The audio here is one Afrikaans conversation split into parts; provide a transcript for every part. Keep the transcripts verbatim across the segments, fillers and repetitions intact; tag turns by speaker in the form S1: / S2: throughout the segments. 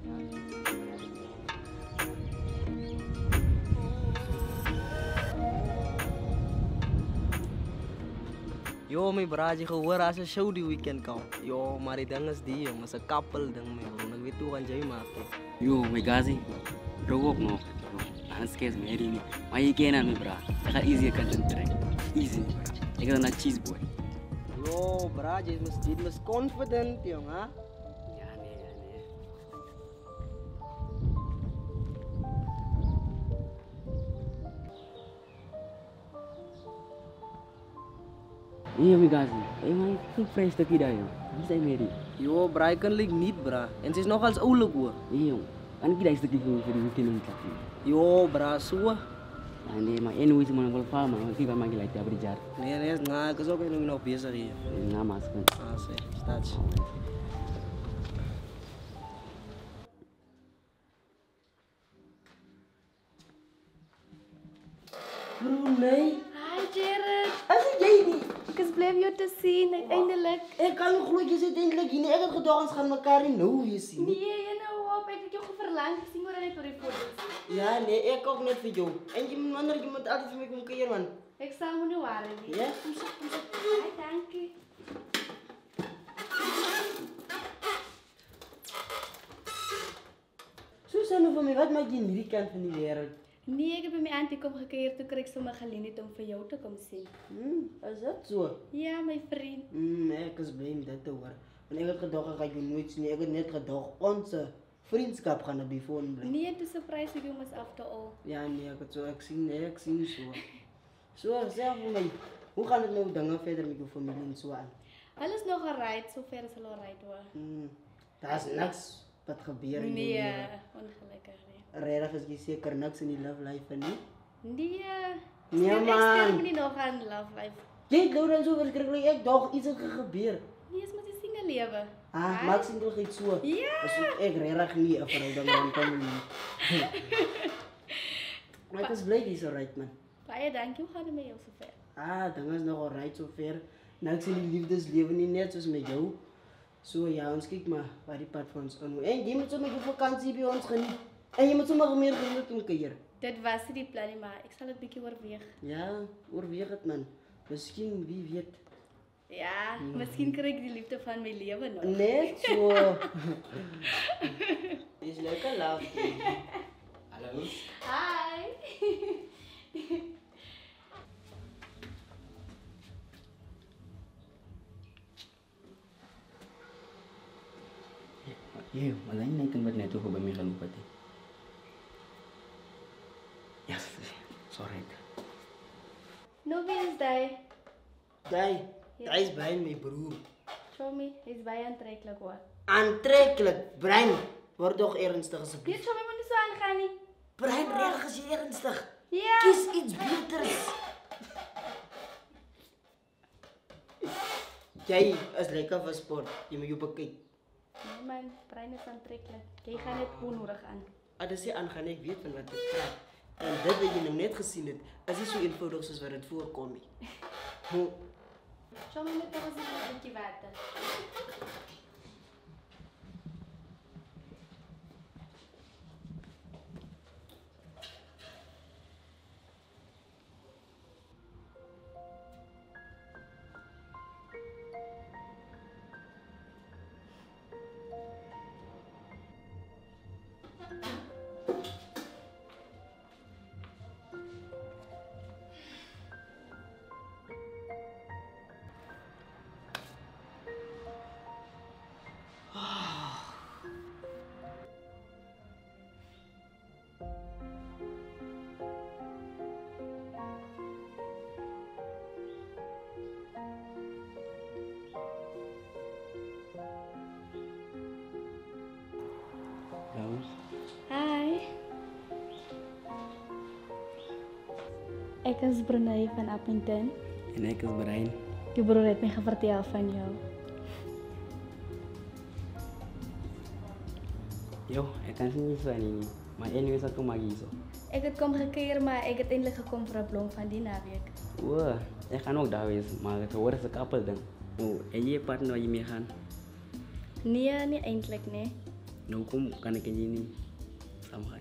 S1: Yo, my bra, je gehoor as 'n show die weekend kom. Yo, maar die ding is die, jong, is 'n couple ding, my bro. Ek weet hoe gaan jy maak.
S2: Yo, my gazi, bro ook nog. Hans kees my hierdie nie. Maar jy ken aan my bra. Ek gaan easy kan trek. Easy, bra. Ek gaan na cheese boy.
S1: Yo, bra, jy is jy is confident, jong, ha?
S2: Ja, nee, ja, nee. Hey, my gazi. Hey, my goed fresh stukkie daar, joh. Wie zijn meer die?
S1: Yo, bra, ek kan lik niet, bra. En sy is nog als oulik, hoor.
S2: Hey, jong. Kan ik die stukkie vir vir die weekend ontklap?
S1: Yo, bra, so.
S2: Ah, nee, maar anyway, se man wil val, man. Ek gaan maar gelyk daar by die jar.
S1: Nee, nee, nga, ek is ook nog nog besig hier.
S2: Na mas kan.
S1: Ah, sê, staat.
S3: Nee.
S4: Hi Jared.
S3: As jy nie.
S4: Ek is bly om jou te sien uiteindelik.
S3: Ek kan nie glo jy sit eintlik hier nie. Ek het gedog ons gaan mekaar nie nou weer sien nie.
S4: Nee, jy nou op, ek het jou geverlang gesien oor net oor die foto's.
S3: Ja, nee, ek ook net vir jou. En jy moet wonder jy moet altyd vir my kom kuier man.
S4: Ek sal moet nou worry nie.
S3: Ja?
S4: Kom sit, kom sit. Hi, dankie.
S3: Susan vir my, wat maak jy in hierdie kant van die wêreld?
S4: Nee, ek het by my auntie kom gekuier toe kry ek sommer geleentheid om vir jou te kom sien.
S3: Hm, is dit so?
S4: Ja, my vriend.
S3: Hm, ek is bly om dit te hoor. Want ek het gedog ek gaan jou nooit sien nie. Ek het net gedog ons vriendskap gaan op die foon bly.
S4: Nee, dis 'n surprise vir jou mos after all.
S3: Ja, nee, ek het so ek sien, nee, ek sien so. So, sê vir my, hoe gaan dit nou dinge verder met jou familie en so aan?
S4: Alles nog alright, sover is hulle alright hoor.
S3: Hm, daar's niks wat gebeur in jou
S4: Nee,
S3: lewe.
S4: ongelukkig nie.
S3: Regtig is jy seker niks in die love life nie?
S4: Nee.
S3: Nee,
S4: Ek
S3: man.
S4: stem nie nog aan love life.
S3: Jy glo dan so verskriklik, ek dog iets het gebeur.
S4: Nee, is met die single lewe.
S3: Ah, maak sien tog iets so.
S4: Ja.
S3: Asof ek regtig nie 'n verhouding rondom nie. Maar ek is bly jy's alright man.
S4: Baie dankie, hoe gaan dit met jou sover?
S3: Ah, dinge is nog alright sover. Niks in die liefdeslewe nie net soos met jou. So ja, ons kyk maar waar die pad vir ons in. En jy moet sommer jou vakansie by ons geniet. En jy moet sommer meer geniet om kuier.
S4: Dit was nie die plan nie, maar ek sal dit bietjie oorweeg.
S3: Ja, oorweeg dit man. Miskien, wie weet.
S4: Ja, miskien kry ek die liefde van my lewe nog.
S3: Net so. Dis lekker laaf.
S2: Hallo.
S4: Hi.
S2: Yo, malay na ikan ba't neto ko ba may kalupat eh? Yes, sorry.
S4: Nou wie is jy?
S3: Jy, jy is by my broer.
S4: Show me, hy's baie aantreklik hoor.
S3: Aantreklik, brein. Word toch ernstig asseblief.
S4: Nee, show me moet nie so aangaan nie.
S3: Brein, regtig is jy ernstig.
S4: Ja.
S3: Kies iets beters. Jy is lekker vir sport. Jy moet jou bekyk.
S4: Nee man, brein is aantreklik. Jy gaan net onnodig aan.
S3: Ah, dis nie aangaan, ek weet van wat ek praat. En dit wat jy nou net gesien het, is nie so eenvoudig soos wat dit voorkom nie. Hm.
S4: Show me net nog eens 'n bietjie water.
S2: Rose.
S4: Hi. Ek is Brunei van Appington.
S2: En ek is Brian.
S4: Die broer het my gevertel van jou.
S2: Yo, ek kan nie so nie. Maar anyway, sa kom magi so.
S4: Ek het kom gekuier, maar ek het eintlik gekom vir 'n blom van die naweek.
S2: O, ek gaan ook daar wees, maar ek hoor 'n couple ding. O, en jy partner waar jy mee gaan?
S4: Nee, nie eintlik nie.
S2: Nou kom kan ik in ini sama kan.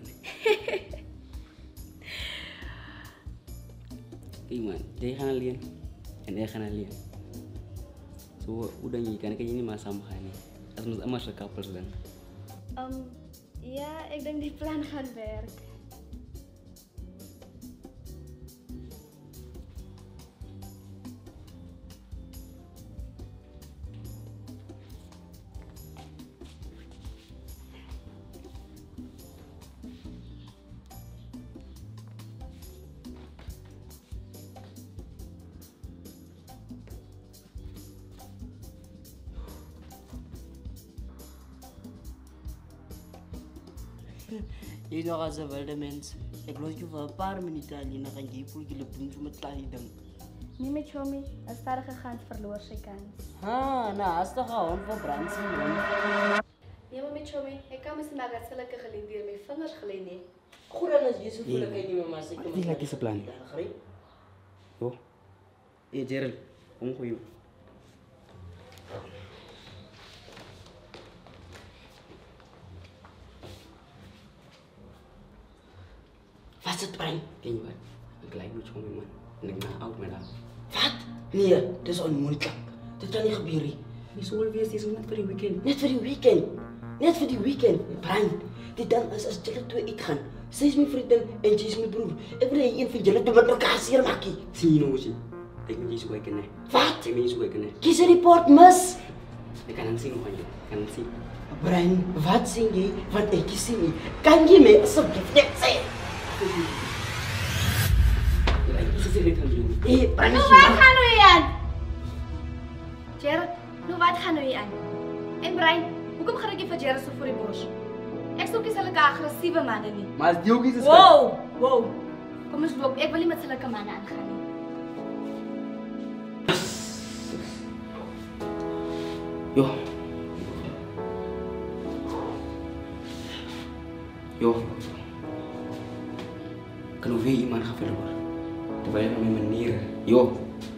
S2: Iman, dia kan alien, en dia kan alien. So udah nih kan kayak ini mas sama kan nih. Als mas de couples dan.
S4: Um, ja, ik denk die plan gaat werken.
S3: Jy nog as 'n wilde mens. Ek los jou vir 'n paar minute alleen dan gaan jy voel jy loop doen so met klein ding.
S4: Nie met Chomi, 'n sterke gans verloor sy kans.
S3: Ha, nou as dit gaan vir brandsie man.
S4: Nee, maar met Chomi, ek kan mos maar dat sulke geleenthede my vingers gelê nie.
S3: Goed dan as jy so voel ek jy nie maar sê
S2: Wat is lekker se plan? Yo. Eh Gerald, kom gooi.
S3: Wat het brein?
S2: Ken je wat? Ik lijk met Chomi man. En ik ben oud met haar.
S3: Wat? Nee, dis onmoontlik. Dit kan nie gebeur nie.
S2: Die sou wees dis net vir die weekend.
S3: Net vir die weekend. Net vir die weekend. Brein. Dit dan is as julle twee uitgaan. Sy is my vriendin en jy is my broer. Ek wil hê een van julle twee met mekaar seermaak.
S2: Sien jy nou sien? Ek moet jy so kyk nee.
S3: Wat?
S2: Ek moet jy so kyk nee.
S3: Kies 'n report mis.
S2: Ek kan sien van jou. Kan sien.
S3: Brein, wat sien jy? Want ek sien nie. Kan jy my asseblief net sê?
S2: Ja, ek moet seker kan doen.
S3: Eh, Brein.
S4: Nou wat gaan nou hier aan? Gerard, nou wat gaan nou hier aan? En Brein, hoekom gaan ek nie vir Gerard so voor die bos? Ek soek nie sulke aggressiewe manne nie.
S2: Maar as die ouetjies is
S4: Wow, wow. Kom ons loop, ek wil nie met sulke manne aangaan nie.
S2: Yo. Yo. Kan weer iemand gaan verloor. Terwijl ik mijn manier. Yo.